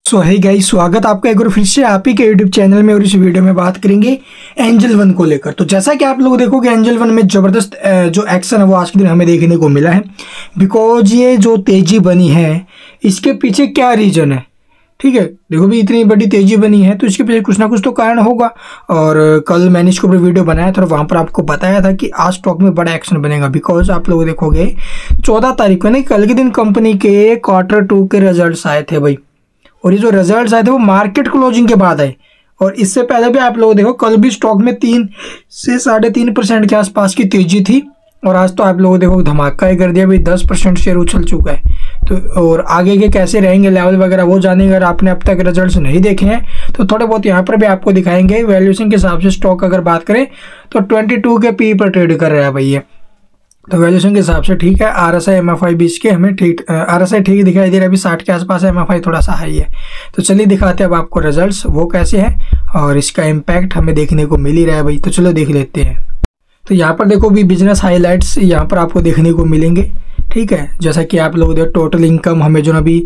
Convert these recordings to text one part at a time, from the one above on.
सो है गाइस, स्वागत आपका एक बार फिर से आप ही के यूट्यूब चैनल में। और इस वीडियो में बात करेंगे एंजल वन को लेकर। तो जैसा कि आप लोग देखोगे एंजल वन में ज़बरदस्त जो एक्शन है वो आज के दिन हमें देखने को मिला है। बिकॉज ये जो तेज़ी बनी है इसके पीछे क्या रीज़न है, ठीक है। देखो भी इतनी बड़ी तेज़ी बनी है तो इसके पीछे कुछ ना कुछ तो कारण होगा। और कल मैंने इसके ऊपर वीडियो बनाया था और वहाँ पर आपको बताया था कि आज स्टॉक में बड़ा एक्शन बनेगा। बिकॉज आप लोग देखोगे 14 तारीख को ना, कल के दिन कंपनी के Q2 के रिजल्ट्स आए थे भाई। और ये जो रिजल्ट्स आए थे वो मार्केट क्लोजिंग के बाद आए। और इससे पहले भी आप लोग देखो कल भी स्टॉक में 3 से 3.5% के आसपास की तेजी थी। और आज तो आप लोग देखो धमाका ही कर दिया भाई, 10% शेयर उछल चुका है। तो और आगे के कैसे रहेंगे लेवल वगैरह वो जानेंगे। अगर आपने अब तक रिजल्ट्स नहीं देखे हैं तो थोड़े बहुत यहाँ पर भी आपको दिखाएंगे। वैल्यूएशन के हिसाब से स्टॉक अगर बात करें तो 22 के पी पर ट्रेड कर रहा है भाई ये। तो वैल्यूएशन के हिसाब से ठीक है। RSI MFI भी इसके हमें ठीक RSI ठीक दिखाई दे रहा है, अभी 60 के आसपास है, MFI थोड़ा सा हाई है। तो चलिए दिखाते हैं अब आपको रिजल्ट्स वो कैसे हैं और इसका इम्पैक्ट हमें देखने को मिल ही रहा है भाई। तो चलो देख लेते हैं। तो यहाँ पर देखो भी बिजनेस हाईलाइट्स यहाँ पर आपको देखने को मिलेंगे, ठीक है। जैसा कि आप लोग देखो टोटल इनकम हमें जो अभी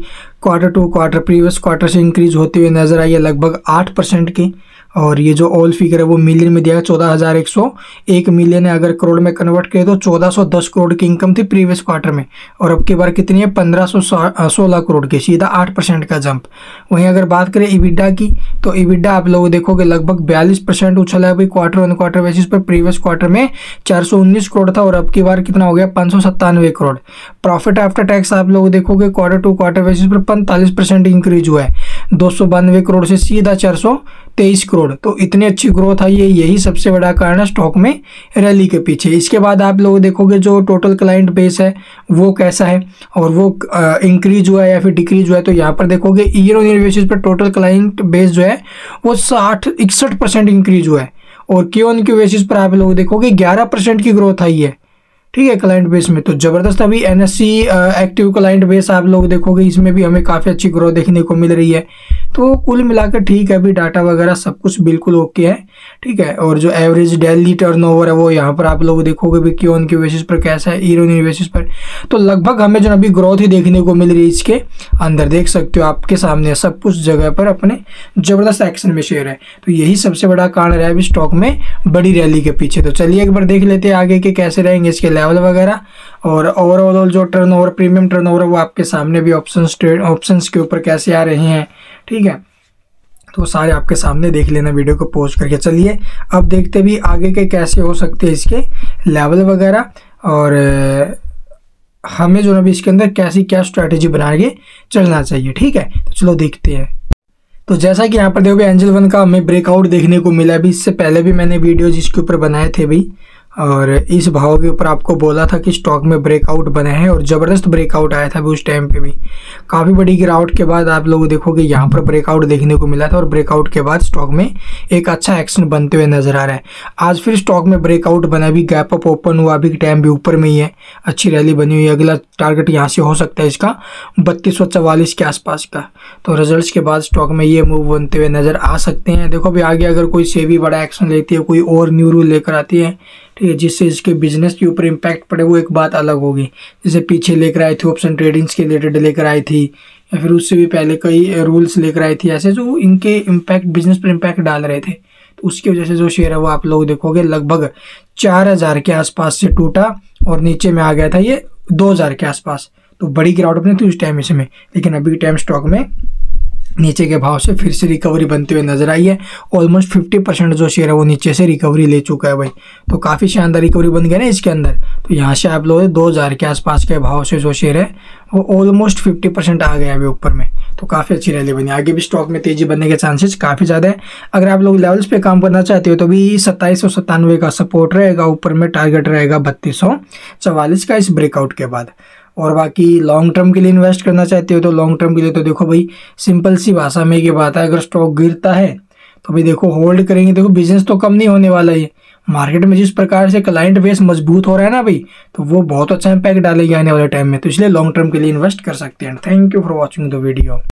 Q2 प्रीवियस क्वार्टर से इंक्रीज होते हुए नजर आई है लगभग 8% की। और ये जो ऑल फिगर है वो मिलियन में दिया है, 14,101 मिलियन है। अगर करोड़ में कन्वर्ट करें तो 1410 करोड़ की इनकम थी प्रीवियस क्वार्टर में। और अब की बार कितनी है, 1516 करोड़ की, सीधा 8% का जंप। वहीं अगर बात करें इबिडा की तो इबिडा आप लोग देखोगे लगभग 42% उछला है भाई क्वार्टर ऑन क्वार्टर बेसिस पर। प्रीवियस क्वार्टर में 419 करोड़ था और अब की बार कितना हो गया, 597 करोड़। प्रॉफिट आफ्टर टैक्स आप लोग देखोगे Q2 क्वार्टर बेसिस पर 45% इंक्रीज हुआ है, 292 करोड़ से सीधा 423 करोड़। तो इतनी अच्छी ग्रोथ आई है, यही सबसे बड़ा कारण है स्टॉक में रैली के पीछे। इसके बाद आप लोग देखोगे जो टोटल क्लाइंट बेस है वो कैसा है और वो इंक्रीज हुआ है या फिर डिक्रीज हुआ है। तो यहाँ पर देखोगे ईयर ऑन ईयर बेसिस पर टोटल क्लाइंट बेस जो है वो 61% इंक्रीज हुआ है। और क्यू ऑन क्यू बेसिस पर आप लोग देखोगे 11% की ग्रोथ आई है, ठीक है, क्लाइंट बेस में। तो जबरदस्त अभी NSE एक्टिव क्लाइंट बेस आप लोग देखोगे इसमें भी हमें काफ़ी अच्छी ग्रोथ देखने को मिल रही है। तो कुल मिलाकर ठीक है, अभी डाटा वगैरह सब कुछ बिल्कुल ओके है, ठीक है। और जो एवरेज डेली टर्नओवर है वो यहाँ पर आप लोग देखोगे भी क्यू ऑन क्यू बेसिस पर कैसा है, ईयर ऑन ईयर बेसिस पर। तो लगभग हमें जो अभी ग्रोथ ही देखने को मिल रही है इसके अंदर, देख सकते हो आपके सामने सब कुछ जगह पर अपने जबरदस्त एक्शन में शेयर है। तो यही सबसे बड़ा कारण रहा है अभी स्टॉक में बड़ी रैली के पीछे। तो चलिए एक बार देख लेते हैं आगे के कैसे रहेंगे इसके लेवल वगैरह। और ओवरऑल जो टर्नओवर प्रीमियम टर्नओवर है वो आपके सामने भी ऑप्शंस के ऊपर कैसे आ रहे हैं, ठीक है। तो सारे आपके सामने देख लेना वीडियो को पॉज करके। चलिए अब देखते भी आगे के कैसे हो सकते हैं इसके लेवल वगैरह और हमें जो अभी इसके अंदर कैसी क्या स्ट्रैटेजी बना के चलना चाहिए, ठीक है। तो चलो देखते हैं। तो जैसा कि यहाँ पर देखोगे एंजल वन का हमें ब्रेकआउट देखने को मिला। अभी इससे पहले भी मैंने वीडियो जिसके ऊपर बनाए थे भाई, और इस भाव के ऊपर आपको बोला था कि स्टॉक में ब्रेकआउट बने हैं और ज़बरदस्त ब्रेकआउट आया था भी उस टाइम पे भी। काफ़ी बड़ी गिरावट के बाद आप लोग देखोगे यहाँ पर ब्रेकआउट देखने को मिला था और ब्रेकआउट के बाद स्टॉक में एक अच्छा एक्शन बनते हुए नजर आ रहा है। आज फिर स्टॉक में ब्रेकआउट बना, भी गैप अप ओपन हुआ, अभी टाइम भी ऊपर में ही है, अच्छी रैली बनी हुई है। अगला टारगेट यहाँ से हो सकता है इसका 3244 के आसपास का। तो रिजल्ट्स के बाद स्टॉक में ये मूव बनते हुए नजर आ सकते हैं। देखो भी आगे अगर कोई सेबी बड़ा एक्शन लेती है, कोई और न्यू रूल लेकर आती है, ठीक है, जिससे इसके बिजनेस के ऊपर इम्पैक्ट पड़े, वो एक बात अलग होगी। जैसे पीछे लेकर आई थी ऑप्शन ट्रेडिंग्स के रिलेटेड लेकर आई थी, या फिर उससे भी पहले कई रूल्स लेकर आई थी ऐसे जो इनके इम्पैक्ट बिजनेस पर इम्पैक्ट डाल रहे थे। तो उसकी वजह से जो शेयर है वो आप लोग देखोगे लगभग 4000 के आसपास से टूटा और नीचे में आ गया था ये 2000 के आसपास। तो बड़ी गिरावट अपनी थी उस टाइम इसमें, लेकिन अभी टाइम स्टॉक में नीचे के भाव से फिर से रिकवरी बनते हुए नजर आई है। ऑलमोस्ट 50% जो शेयर है वो नीचे से रिकवरी ले चुका है भाई। तो काफ़ी शानदार रिकवरी बन गया ना इसके अंदर। तो यहाँ से आप लोग 2000 के आसपास के भाव से जो शेयर है वो ऑलमोस्ट 50% आ गया अभी ऊपर में। तो काफ़ी अच्छी रैली बनी, आगे भी स्टॉक में तेजी बनने के चांसेस काफ़ी ज़्यादा है। अगर आप लोग लेवल्स पे काम करना चाहते हो तो भी 2797 का सपोर्ट रहेगा, ऊपर में टारगेट रहेगा 3244 का इस ब्रेकआउट के बाद। और बाकी लॉन्ग टर्म के लिए इन्वेस्ट करना चाहते हो तो लॉन्ग टर्म के लिए तो देखो भाई सिंपल सी भाषा में ये बात है, अगर स्टॉक गिरता है तो भाई देखो होल्ड करेंगे। देखो बिजनेस तो कम नहीं होने वाला है, मार्केट में जिस प्रकार से क्लाइंट बेस मजबूत हो रहा है ना भाई, तो वो बहुत अच्छा इंपैक्ट डालेगी आने वाले टाइम में। तो इसलिए लॉन्ग टर्म के लिए इन्वेस्ट कर सकते हैं। Thank you for watching the video.